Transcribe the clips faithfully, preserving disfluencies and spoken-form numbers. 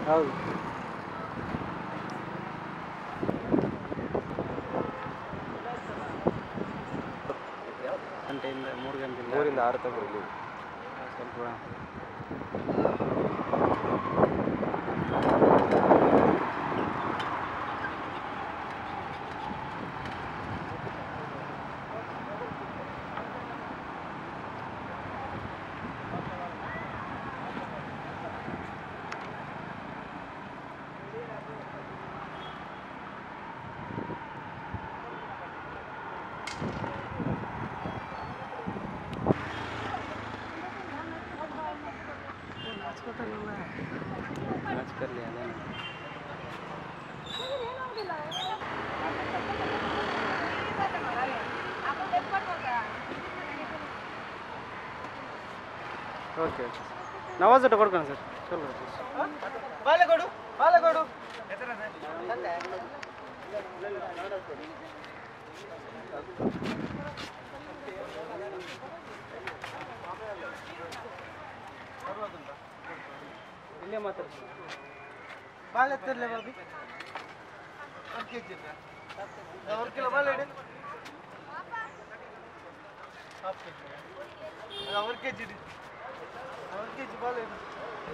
ಹೌದು. ಗಂಟೆಯಿಂದ ಮೂರು ಗಂಟೆ ಮೂರಿಂದ ಆರು ತನಕ ಇಲ್ಲಿ ಸ್ವಲ್ಪ नाच कर लिया ना ओके नवाज ಕೊಡ್ಕೋಣ ಸರ್ ಚಲೋ ಬಾಲೆಗೋಡು ಬಾಲೆಗೋಡು ಇಲ್ಲೇ ಮಾತಾಡ್ತೀನಿ ಬಾಲ್ ಎತ್ತರ್ಲೆ ಬಾಬಿ ಒಂದು ಕೆ ಜಿ ಒಂದು ಕಿಲೋ ಬಾಲ್ ಇಡಿ ಹಾಫ್ ಕೆ ಜಿ ಒಂದು ಕೆ ಜಿ ಇಡಿ ಒಂದು ಕೆ ಜಿ ಬಾಲ್ ಇಡಿ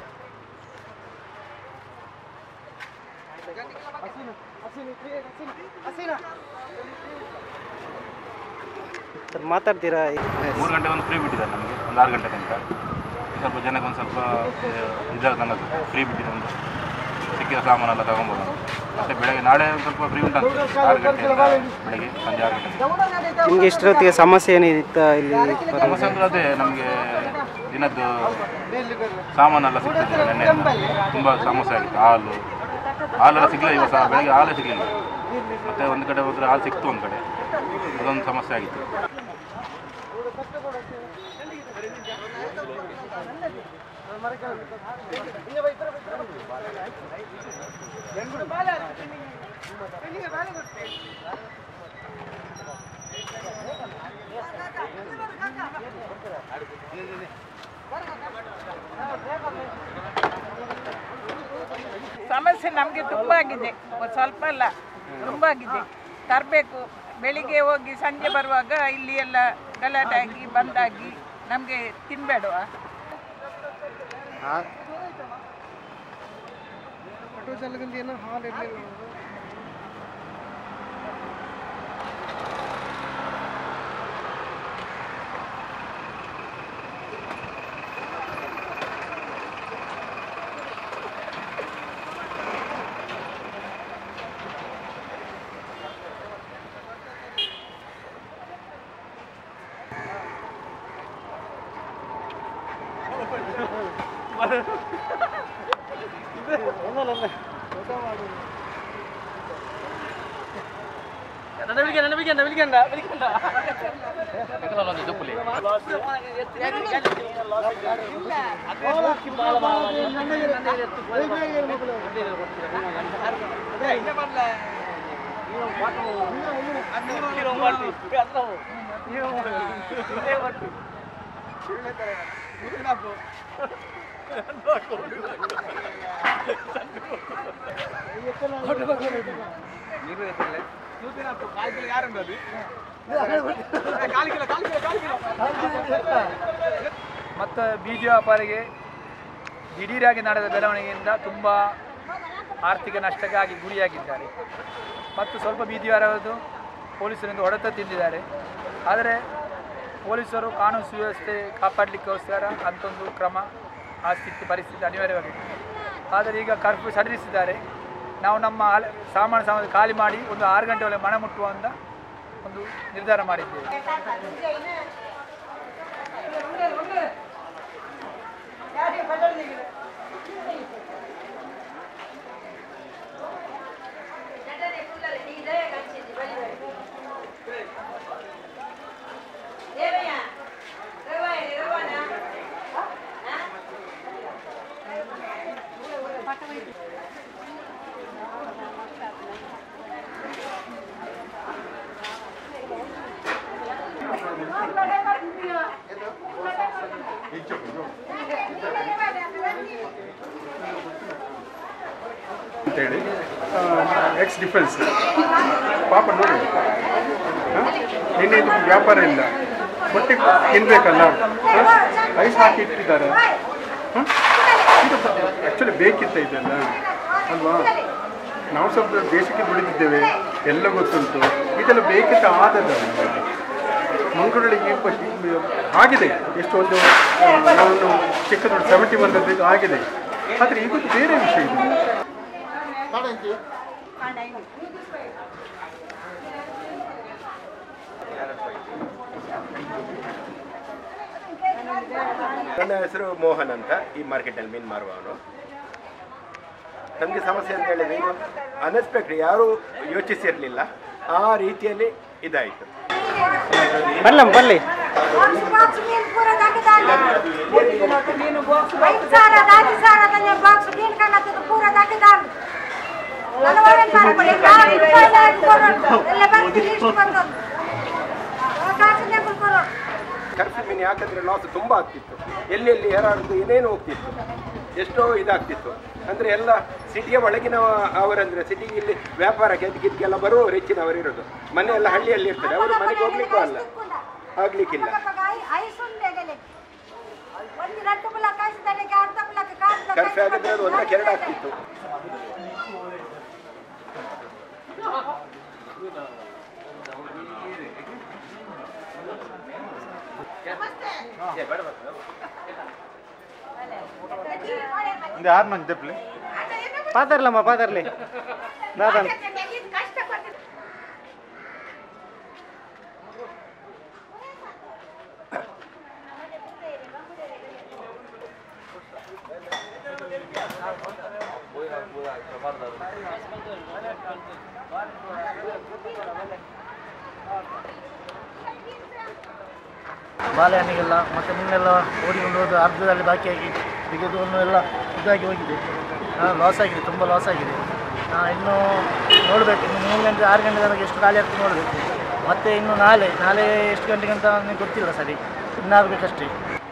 ಹಸೀನಾ ಹಸೀನಾ ಹಸೀನಾ ಸರ್ ಮಾತಾಡ್ತೀರಾ ಮೂರು ಗಂಟೆ ಒಂದು ಫ್ರೀ ಬಿಟ್ಟಿದ್ದಾರೆ ನಮಗೆ ಒಂದು ಆರು ಗಂಟೆ ತನಕ ಸ್ವಲ್ಪ ಜನಕ್ಕೆ ಒಂದು ಸ್ವಲ್ಪ ಇದಾಗ ನನ್ನದು ಫ್ರೀ ಬಿಟ್ಟಿದೆ ಒಂದು ಸಿಕ್ಕಿದ ಸಾಮಾನೆಲ್ಲ ತಗೊಂಬೋದು ಮತ್ತು ಬೆಳಗ್ಗೆ ನಾಳೆ ಒಂದು ಸ್ವಲ್ಪ ಫ್ರೀ ಉಂಟು ಆರು ಗಂಟೆ ಬೆಳಗ್ಗೆ ಸಂಜೆ ಆರು ಗಂಟೆ. ನಿಮಗೆ ಇಷ್ಟೊತ್ತಿಗೆ ಸಮಸ್ಯೆ ಏನಿತ್ತು ಇಲ್ಲಿ? ಸಮಸ್ಯೆ ಅಂದರೆ ಅದೇ ನಮಗೆ ದಿನದ್ದು ಸಾಮಾನೆಲ್ಲ ಸಿಗ್ತಿದ್ದಿಲ್ಲ ನೆನ್ನೆ ತುಂಬ ಸಮಸ್ಯೆ ಆಗಿತ್ತು. ಹಾಲು ಹಾಲೆಲ್ಲ ಸಿಗಲಿಲ್ಲ ಇವತ್ತು ಬೆಳಗ್ಗೆ ಹಾಲೇ ಸಿಗಲಿಲ್ಲ. ಮತ್ತು ಒಂದು ಕಡೆ ಹೋದರೆ ಹಾಲು ಸಿಕ್ತು ಒಂದು ಕಡೆ, ಅದೊಂದು ಸಮಸ್ಯೆ ಆಗಿತ್ತು. ಸಮಸ್ಯೆ ನಮಗೆ ತುಂಬ ಆಗಿದೆ, ಸ್ವಲ್ಪ ಅಲ್ಲ ತುಂಬ ಆಗಿದೆ. ತರಬೇಕು, ಬೆಳಿಗ್ಗೆ ಹೋಗಿ ಸಂಜೆ ಬರುವಾಗ ಇಲ್ಲಿ ಎಲ್ಲ ಗಲಾಟೆ ಆಗಿ ಬಂದಾಗಿ ನಮಗೆ ತಿನ್ಬೇಡುವ. ಆಟೋ ಚಾಲಕಂದು ಏನೋ ಹಾಲು ಇರಲಿಲ್ಲ. ಮತ್ತು ಬೀದಿ ವ್ಯಾಪಾರಿಗೆ ದಿಢೀರಾಗಿ ನಡೆದ ಬೆಳವಣಿಗೆಯಿಂದ ತುಂಬ ಆರ್ಥಿಕ ನಷ್ಟಕ್ಕಾಗಿ ಗುರಿಯಾಗಿದ್ದಾರೆ. ಮತ್ತು ಸ್ವಲ್ಪ ಬೀದಿ ವ್ಯಾಪಾರದ್ದು ಪೊಲೀಸರಿಂದ ಹೊಡೆತ ತಿಂದಿದ್ದಾರೆ. ಆದರೆ ಪೊಲೀಸರು ಕಾನೂನು ಸುವ್ಯವಸ್ಥೆ ಕಾಪಾಡಲಿಕ್ಕೋಸ್ಕರ ಅಂಥೊಂದು ಕ್ರಮ ಆ ಸ್ಥಿತಿ ಪರಿಸ್ಥಿತಿ ಅನಿವಾರ್ಯವಾಗಿದೆ. ಆದರೆ ಈಗ ಕರ್ಫ್ಯೂ ಸಡಿಲಿಸಿದ್ದಾರೆ. ನಾವು ನಮ್ಮ ಸಾಮಾನು ಸಾಮಾನು ಖಾಲಿ ಮಾಡಿ ಒಂದು ಆರು ಗಂಟೆ ಒಳಗೆ ಮನೆ ಮುಟ್ಟುವ ಅಂತ ಒಂದು ನಿರ್ಧಾರ ಮಾಡಿದ್ದೇವೆ. ಅಂತೇಳಿ ಎಕ್ಸ್ ಡಿಫೆನ್ಸ್ ಪಾಪ ನೋಡಿ ನಿನ್ನೆ ಇದು ವ್ಯಾಪಾರ ಇಲ್ಲ ಹೊಟ್ಟೆ ತಿನ್ಬೇಕಲ್ಲ ಐಸ್ ಹಾಕಿ ಇಟ್ಟಿದ್ದಾರೆ ಇದು ಆ್ಯಕ್ಚುಲಿ ಬೇಕಿತ್ತ ಇದೆಲ್ಲ ಅಲ್ವಾ ನಾವು ಸ್ವಲ್ಪ ದೇಶಕ್ಕೆ ದುಡಿದಿದ್ದೇವೆ ಎಲ್ಲ ಗೊತ್ತುಂಟು ಇದೆಲ್ಲ ಬೇಕಿತ್ತ ಆದದ ಮಂಗಳೂರಿಗೆ ಆಗಿದೆ ಎಷ್ಟೊಂದು ನಾವು ಚಿಕ್ಕದೊಡ್ಡ ಸೆವೆಂಟಿ ಬಂದದ್ದು ಆಗಿದೆ ಆದರೆ ಇವತ್ತು ಬೇರೆ ವಿಷಯ ಇದು ನನ್ನ ಹೆಸರು ಮೋಹನ್ ಅಂತ ಈ ಮಾರ್ಕೆಟಲ್ಲಿ ಮೀನು ಮಾರುವವನು. ನಮಗೆ ಸಮಸ್ಯೆ ಅಂತ ಹೇಳಿದ್ರೆ ಇದು ಅನ್ಎಕ್ಸ್ಪೆಕ್ಟೆಡ್, ಯಾರೂ ಯೋಚಿಸಿರಲಿಲ್ಲ, ಆ ರೀತಿಯಲ್ಲಿ ಇದಾಯಿತು. ಬಲ್ಲ ಬಲ್ಲಿ ಕರ್ಫ್ಯೂ ಮೀನು ಯಾಕಂದರೆ ಲಾಸ್ ತುಂಬ ಆಗ್ತಿತ್ತು, ಎಲ್ಲೆಲ್ಲಿ ಯಾರಾಡ್ದು ಏನೇನು ಹೋಗ್ತಿತ್ತು, ಎಷ್ಟೋ ಇದಾಗ್ತಿತ್ತು. ಅಂದರೆ ಎಲ್ಲ ಸಿಟಿಯ ಒಳಗಿನ ಅವರಂದರೆ ಸಿಟಿಯಲ್ಲಿ ವ್ಯಾಪಾರಕ್ಕೆ ಅದಕ್ಕಿದಕ್ಕೆಲ್ಲ ಬರುವವರು ಹೆಚ್ಚಿನವರು ಇರೋದು. ಮನೆ ಎಲ್ಲ ಹಳ್ಳಿಯಲ್ಲಿ ಇರ್ತದೆ, ಅವರು ಮನೆಗೆ ಹೋಗ್ಲಿಕ್ಕೂ ಅಲ್ಲ ಆಗ್ಲಿಕ್ಕಿಲ್ಲ. ಕರ್ಫ್ಯೂ ಆಗಿದ್ರೆ ಅದು ಒಂದಕ್ಕೆ ಎರಡು ಆಗ್ತಿತ್ತು. ಯಾರು ಮಂದಿ ದಪ್ಪಲಿ ಪಾತರ್ಲಮ್ಮ ಪಾತರ್ಲಿ ದಾದನ್ ಬಾಳೆಹಣ್ಣಿಗೆಲ್ಲ ಮತ್ತು ನಿನ್ನೆಲ್ಲ ಓಡಿಕೊಂಡು ಹೋದ ಅರ್ಧದಲ್ಲಿ ಬಾಕಿಯಾಗಿ ತೆಗೆದು ಎಲ್ಲ ಇದಾಗಿ ಹೋಗಿದೆ, ಲಾಸ್ ಆಗಿದೆ, ತುಂಬ ಲಾಸ್ ಆಗಿದೆ. ಇನ್ನು ನೋಡಬೇಕು, ಇನ್ನು ಮೂರು ಗಂಟೆ ಆರು ಗಂಟೆ ತನಕ ಎಷ್ಟು ಖಾಲಿ ಆಗ್ತದೆ ನೋಡಬೇಕು. ಮತ್ತು ಇನ್ನು ನಾಳೆ ನಾಳೆ ಎಷ್ಟು ಗಂಟೆಗೆ ಅಂತ ನನಗೆ ಗೊತ್ತಿಲ್ಲ ಸರಿ, ಇನ್ನಾಗಬೇಕಷ್ಟೇ.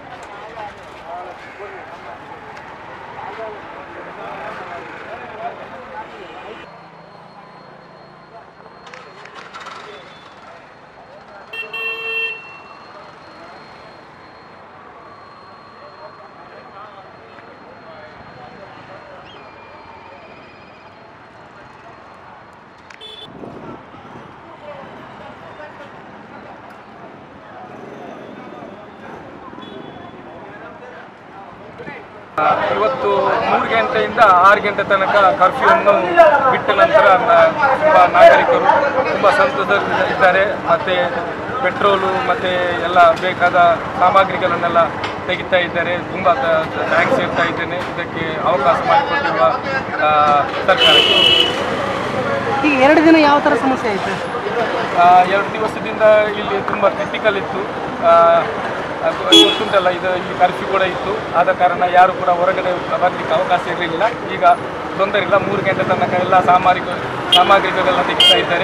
ಇವತ್ತು ಮೂರು ಗಂಟೆಯಿಂದ ಆರು ಗಂಟೆ ತನಕ ಕರ್ಫ್ಯೂವನ್ನು ಬಿಟ್ಟ ನಂತರ ತುಂಬ ನಾಗರಿಕರು ತುಂಬ ಸಂತೋಷದಲ್ಲಿದ್ದಾರೆ. ಮತ್ತು ಪೆಟ್ರೋಲು ಮತ್ತು ಎಲ್ಲ ಬೇಕಾದ ಸಾಮಗ್ರಿಗಳನ್ನೆಲ್ಲ ತೆಗಿತಾ ಇದ್ದಾರೆ. ತುಂಬ ಥ್ಯಾಂಕ್ಸ್ ಹೇಳ್ತಾ ಇದ್ದೇನೆ ಇದಕ್ಕೆ ಅವಕಾಶ ಮಾಡಿಕೊಟ್ಟಿರುವ ಸರ್ಕಾರಕ್ಕೆ. ಈಗ ಎರಡು ದಿನ ಯಾವ ಥರ ಸಮಸ್ಯೆ ಆಯಿತು? ಎರಡು ದಿವಸದಿಂದ ಇಲ್ಲಿ ತುಂಬ ಕ್ರಿಟಿಕಲ್ ಇತ್ತು, ಅದು ಗೊತ್ತುಂಟಲ್ಲ, ಇದು ಈ ಕರ್ಫ್ಯೂ ಕೂಡ ಇತ್ತು. ಆದ ಕಾರಣ ಯಾರು ಕೂಡ ಹೊರಗಡೆ ಬರಲಿಕ್ಕೆ ಅವಕಾಶ ಇರಲಿಲ್ಲ. ಈಗ ತೊಂದರೆ ಇಲ್ಲ, ಮೂರು ಗಂಟೆ ತನಕ ಎಲ್ಲ ಸಾಮಗ್ರಿಗಳು ಸಾಮಗ್ರಿಗಳೆಲ್ಲ ತೆಗಿತಾ ಇದ್ದಾರೆ.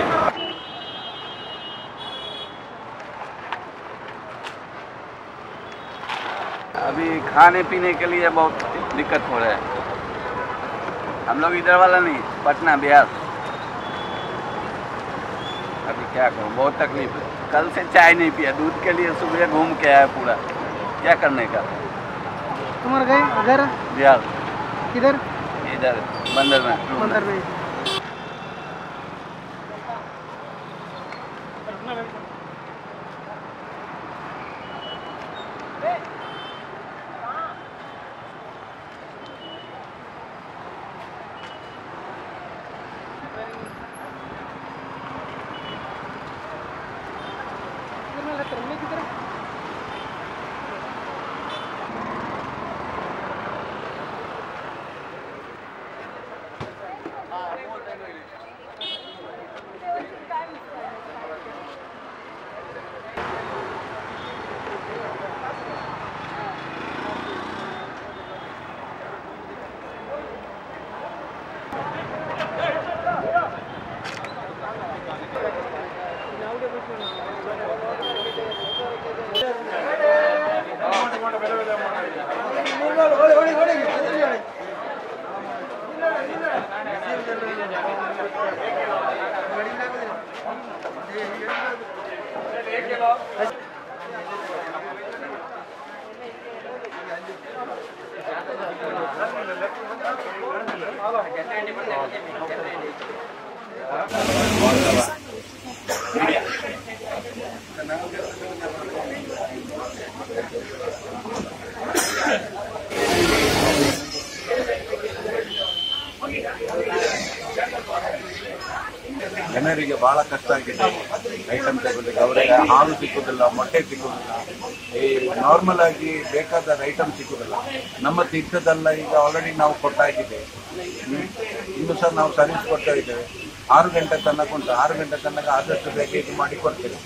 अभी खाने पीने के लिए बहुत दिक्कत हो रहा है. हम लोग इधर वाला नहीं, पटना बिहार. अभी क्या करूँ, बहुत तकलीफ है. कल से चाय नहीं पिया, दूध के लिए सुबह घूम के आया पूरा. क्या करने का? तुम्हारा गए घर बिहार. किधर? इधर बंदर में. बंदर में. ಜನರಿಗೆ ಬಹಳ ಕಷ್ಟ ಆಗಿದೆ ಐಟಮ್ ತಗೊಳ್ಳಿಕ್ಕೆ. ಅವರಿಗೆ ಹಾಲು ಸಿಕ್ಕುದಿಲ್ಲ, ಮೊಟ್ಟೆ ಸಿಕ್ಕುದಿಲ್ಲ, ಈ ನಾರ್ಮಲ್ ಆಗಿ ಬೇಕಾದ ಐಟಮ್ ಸಿಕ್ಕುದಿಲ್ಲ. ನಮ್ಮ ತೀರ್ಥದಲ್ಲ ಈಗ ಆಲ್ರೆಡಿ ನಾವು ಕೊಟ್ಟಾಗಿದೆ, ಇನ್ನು ಸಹ ನಾವು ಸರ್ವಿಸ್ ಕೊಡ್ತಾ ಇದ್ದೇವೆ. ಆರು ಗಂಟೆ ತನಕ ಉಂಟು, ಆರು ಗಂಟೆ ತನಕ ಆದಷ್ಟು ಬೇಗ ಇದು ಮಾಡಿ ಕೊಡ್ತೇವೆ.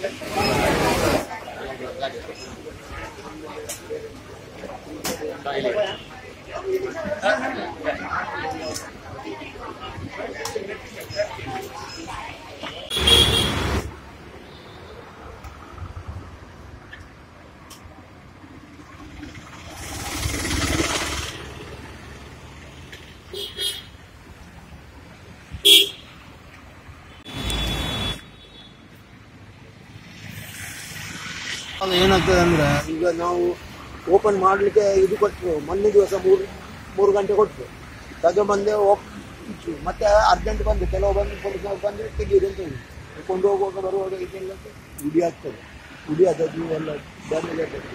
ಅದು ಏನಾಗ್ತದೆ ಅಂದರೆ, ಈಗ ನಾವು ಓಪನ್ ಮಾಡಲಿಕ್ಕೆ ಇದು ಕೊಟ್ಟರು, ಮೊನ್ನೆ ದಿವಸ ಮೂರು ಮೂರು ಗಂಟೆ ಕೊಟ್ಟರು, ತಗೊಂಬಂದೆ ಓಪ್ ಇಟ್ಟು ಮತ್ತೆ ಅರ್ಜೆಂಟ್ ಬಂದು ಕೆಲವು ಬಂದು ಪೊಲೀಸ್ನವ್ರು ಬಂದು ತೆಗೀರಿ ಅಂತ ಹೇಳಿ ಕೊಂಡು ಹೋಗುವಾಗ ಬರುವಾಗ ಇದೆಲ್ಲ ಗುಡಿ ಆಗ್ತದೆ. ಗುಡಿ ಅದದ್ದು ಎಲ್ಲ ಡ್ಯಾಮೇಜ್ ಆಗ್ತದೆ.